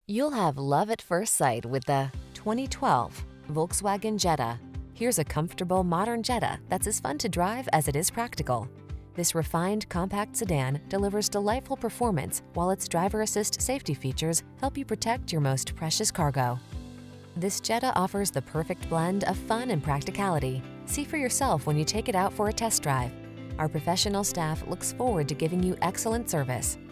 You'll have love at first sight with the 2012 Volkswagen Jetta. Here's a comfortable modern Jetta that's as fun to drive as it is practical. This refined compact sedan delivers delightful performance while its driver assist safety features help you protect your most precious cargo. This Jetta offers the perfect blend of fun and practicality. See for yourself when you take it out for a test drive. Our professional staff looks forward to giving you excellent service.